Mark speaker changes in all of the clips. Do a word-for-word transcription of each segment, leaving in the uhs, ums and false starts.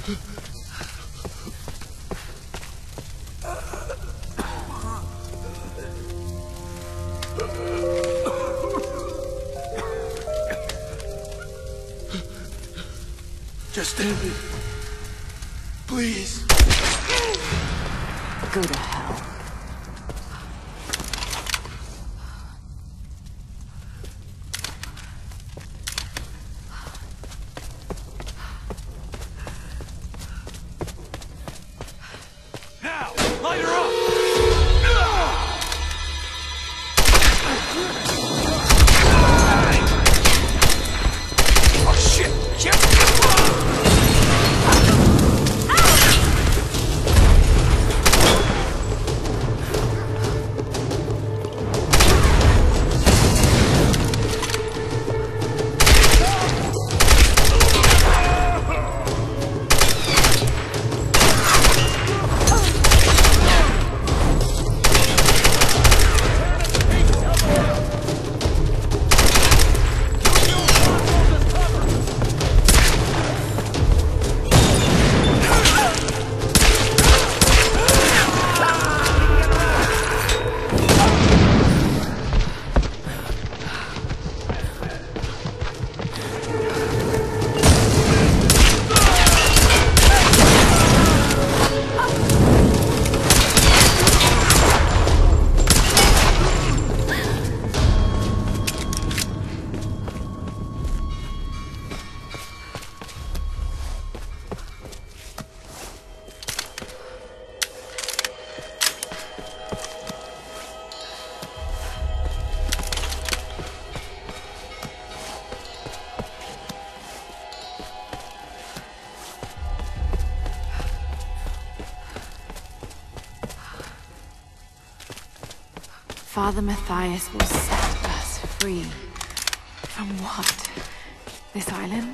Speaker 1: Just end it. Please.
Speaker 2: Go to hell.
Speaker 1: Now, light her up! Oh shit! Shit!
Speaker 2: Father Matthias will set us free. From what? This island?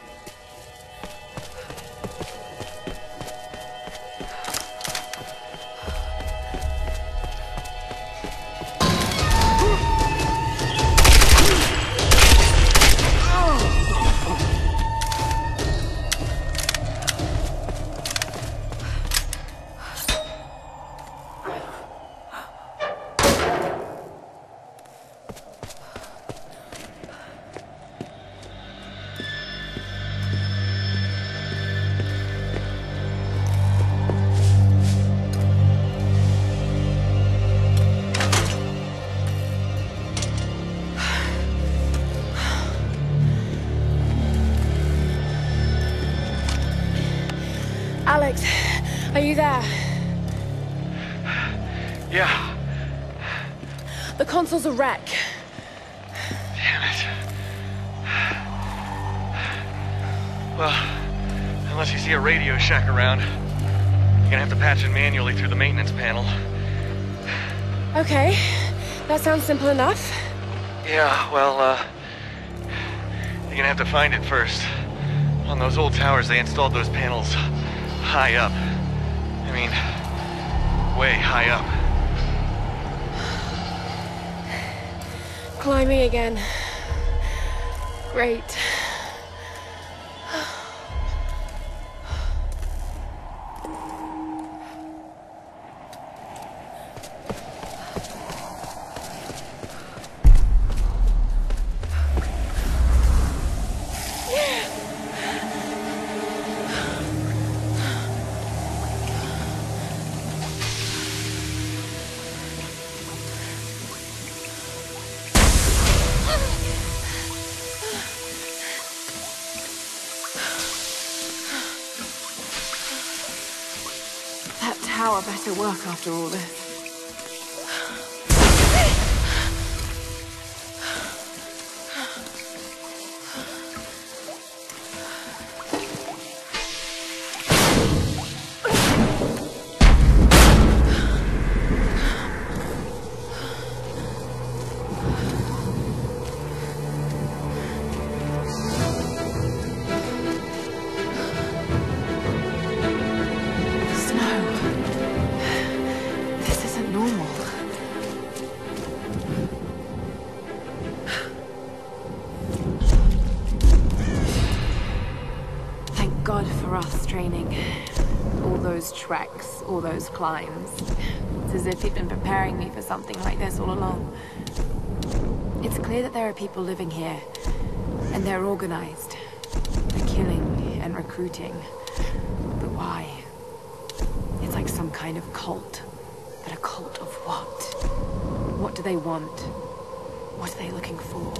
Speaker 3: Alex, are you there?
Speaker 1: Yeah.
Speaker 3: The console's a wreck.
Speaker 1: Damn it. Well, unless you see a Radio Shack around, you're gonna have to patch it manually through the maintenance panel.
Speaker 3: Okay, that sounds simple enough.
Speaker 1: Yeah, well, uh... you're gonna have to find it first. On those old towers, they installed those panels high up. I mean, way high up.
Speaker 3: Climbing again. Great.
Speaker 2: Tower better work after all this. God for us training. All those treks, all those climbs. It's as if he'd been preparing me for something like this all along. It's clear that there are people living here, and they're organized. They're killing and recruiting. But why? It's like some kind of cult. But a cult of what? What do they want? What are they looking for?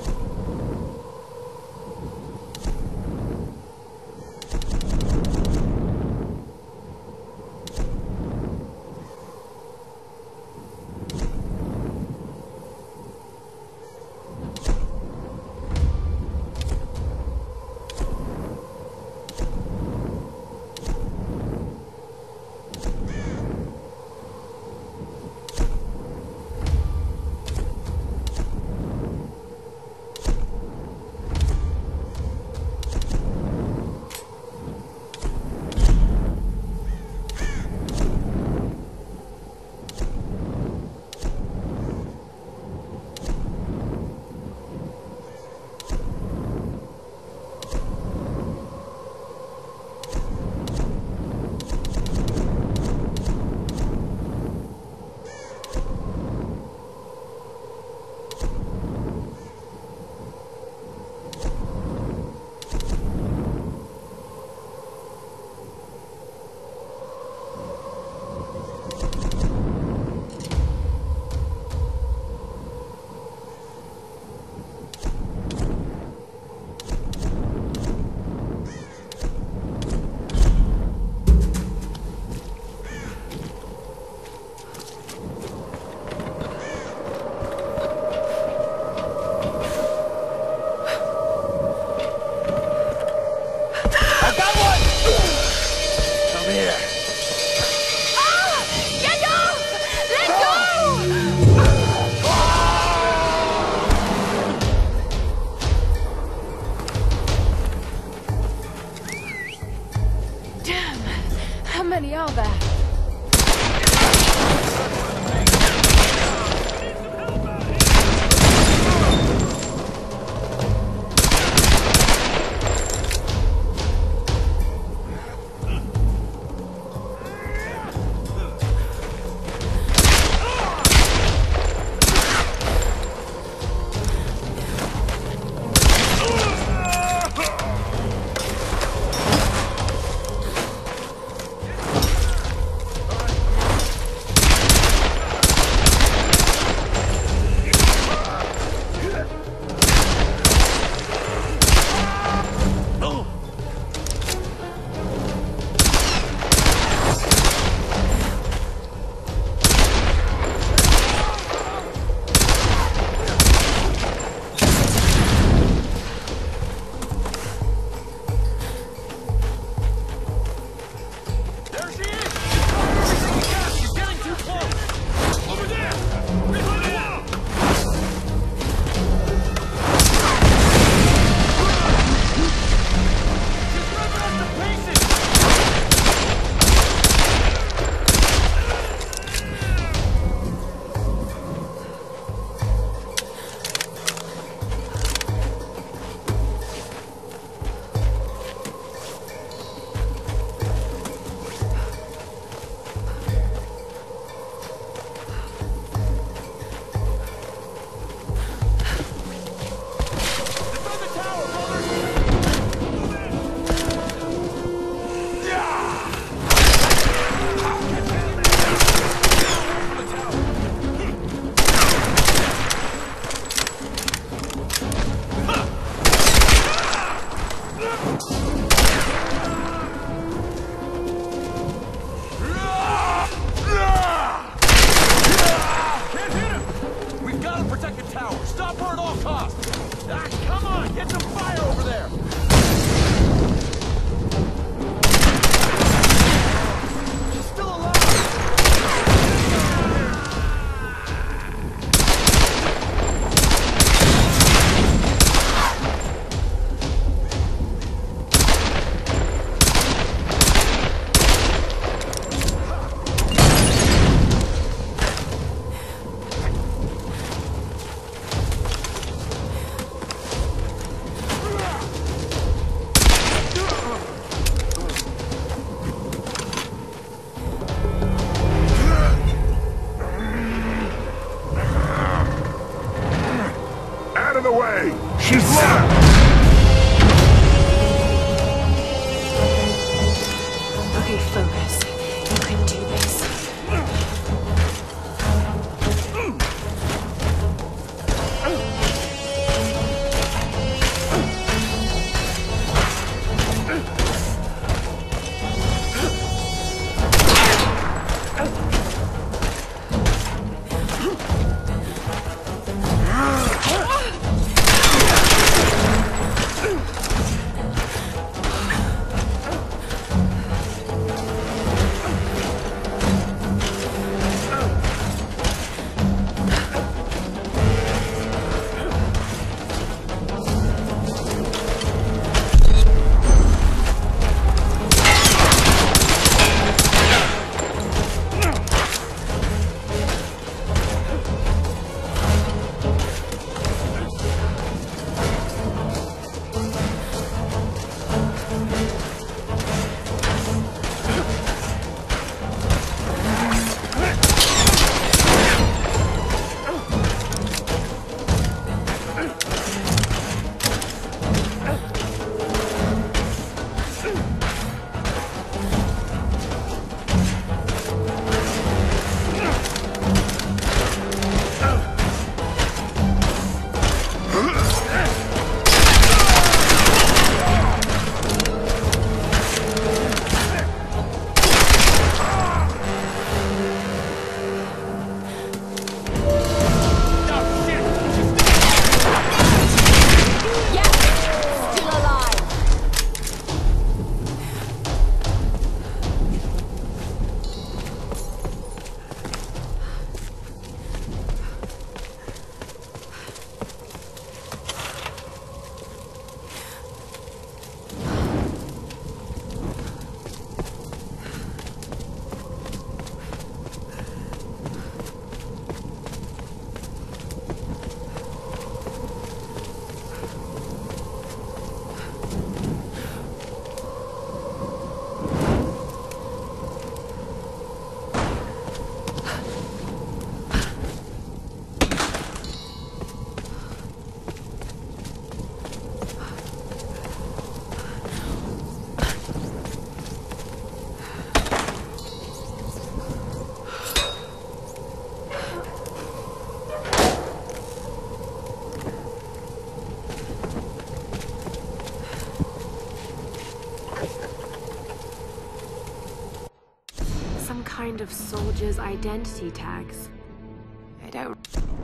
Speaker 2: kind of soldier's identity tags. I don't...